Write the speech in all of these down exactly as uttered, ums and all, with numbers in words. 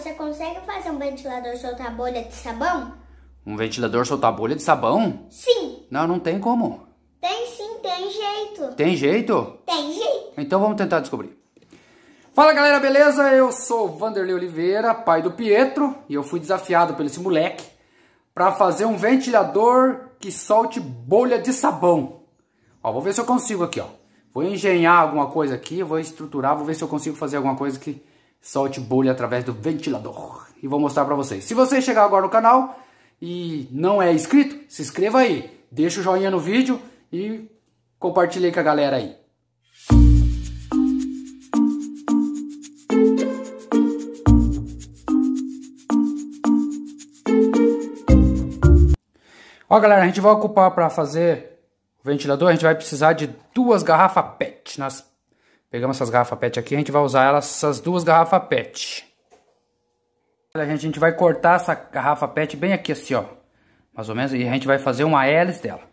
Você consegue fazer um ventilador soltar bolha de sabão? Um ventilador soltar bolha de sabão? Sim. Não, não tem como. Tem sim, tem jeito. Tem jeito? Tem jeito. Então vamos tentar descobrir. Fala galera, beleza? Eu sou o Vanderlei Oliveira, pai do Pietro, e eu fui desafiado por esse moleque para fazer um ventilador que solte bolha de sabão. Ó, vou ver se eu consigo aqui, ó. Vou engenhar alguma coisa aqui, vou estruturar, vou ver se eu consigo fazer alguma coisa que solte bolha através do ventilador. E vou mostrar para vocês. Se você chegar agora no canal e não é inscrito, se inscreva aí, deixa o joinha no vídeo e compartilhe aí com a galera aí. Ó galera, a gente vai ocupar para fazer o ventilador, a gente vai precisar de duas garrafas P E T. Nós pegamos essas garrafas P E T aqui, a gente vai usar elas, essas duas garrafas P E T. A gente, a gente vai cortar essa garrafa P E T bem aqui assim, ó. Mais ou menos, e a gente vai fazer uma hélice dela.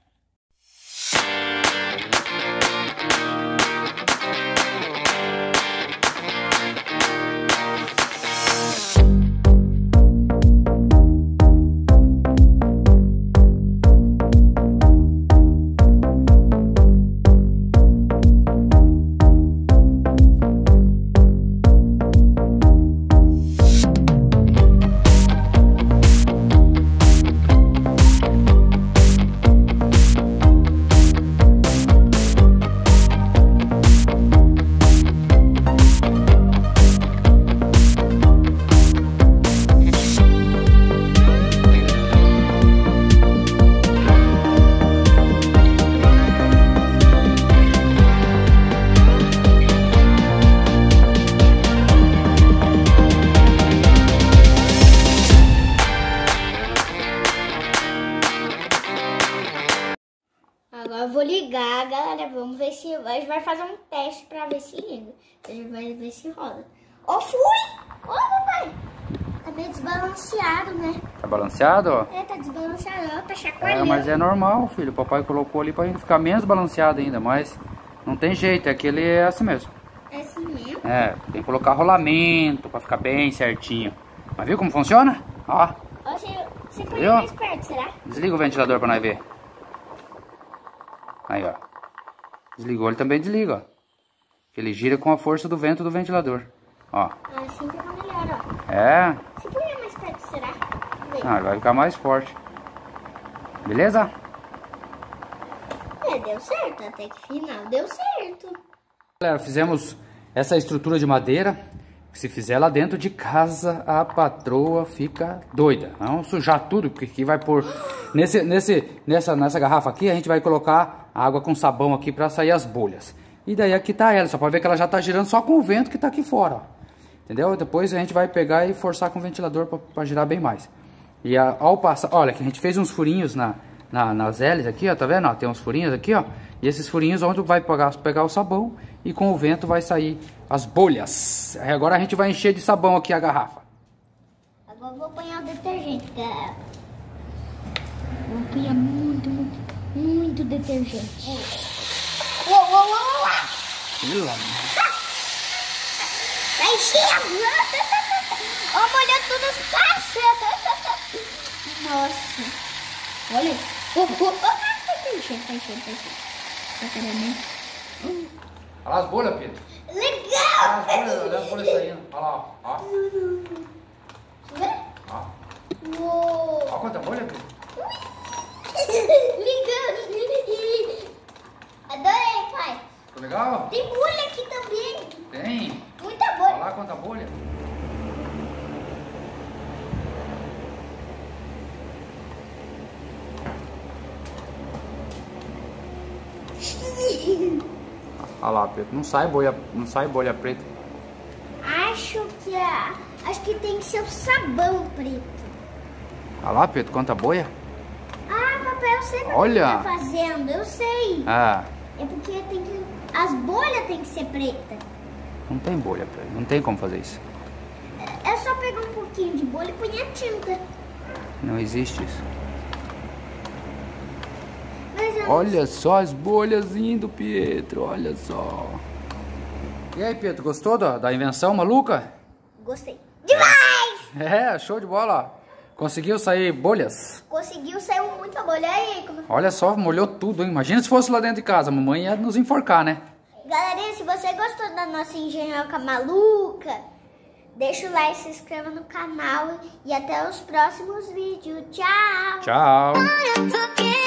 Agora eu vou ligar, galera. Vamos ver se... A gente vai fazer um teste pra ver se liga. A gente vai ver se roda. Ó, oh, fui! Ó, oh, papai! Tá meio desbalanceado, né? Tá balanceado, ó? É, tá desbalanceado. Ó, tá chacoalhando. É, mas é normal, filho. O papai colocou ali pra gente ficar menos balanceado ainda, mas não tem jeito. É que ele é assim mesmo. É assim mesmo? É, tem que colocar rolamento pra ficar bem certinho. Mas viu como funciona? Ó. Ó, você, você põe mais perto, será? Desliga o ventilador pra nós ver. Aí, ó. Desligou, ele também desliga, ó. Ele gira com a força do vento do ventilador. Ó. Assim fica melhor, ó. É. Se põe mais perto, será? Ah, ele vai ficar mais forte. Beleza? É, deu certo. Até que final deu certo. Galera, fizemos essa estrutura de madeira. Se fizer lá dentro de casa, a patroa fica doida. Vamos sujar tudo, porque aqui vai pôr... Nesse, nesse, nessa, nessa garrafa aqui, a gente vai colocar água com sabão aqui para sair as bolhas. E daí aqui tá ela, só pode ver que ela já tá girando só com o vento que tá aqui fora, ó. Entendeu? Depois a gente vai pegar e forçar com o ventilador para girar bem mais. E a, ao passar... Olha, que a gente fez uns furinhos na, na, nas hélices aqui, ó, tá vendo? Ó, tem uns furinhos aqui, ó. E esses furinhos onde vai pegar, pegar o sabão e com o vento vai sair as bolhas. Aí agora a gente vai encher de sabão aqui a garrafa. Agora eu vou apanhar o detergente, galera. Vou apanhar muito, muito, muito detergente. Uou, uou, uou, uou. Pelo amor. Tá enchendo. Ó, molhou tudo as caixas. Nossa. Olha. Oh, oh, oh. Tá enchendo, tá enchendo, tá enchendo. Olha lá as bolhas, Pedro. Legal! Olha as bolhas, olha as bolhas saindo. Olha lá, ó. Ó. Uou. Olha quanta bolha, Pedro. Ligando. Adorei, pai. Ficou legal? Tem bolha aqui também. Tem. Muita Olha bolha. lá quanta bolha. Olha lá, Pedro. Não sai bolha, não sai bolha preta. Acho que a, acho que tem que ser o sabão preto. Olha lá, Pedro, quanta bolha. Ah, papai, eu sei o que Olha. você tá fazendo, eu sei. Ah, É porque tem que, as bolhas tem que ser preta. não tem bolha, Pedro. Não tem como fazer isso. É só pegar um pouquinho de bolha e pôr a tinta. Não existe isso. Mas eu Olha só as bolhas indo, Pietro. Olha só. E aí, Pietro, gostou da, da invenção maluca? gostei demais! É, show de bola, ó. Conseguiu sair bolhas? Conseguiu sair muita bolha aí. Como... Olha só, molhou tudo, hein? Imagina se fosse lá dentro de casa, a mamãe ia nos enforcar, né? Galerinha, se você gostou da nossa engenhoca maluca, deixa o like, se inscreva no canal e até os próximos vídeos. Tchau! Tchau!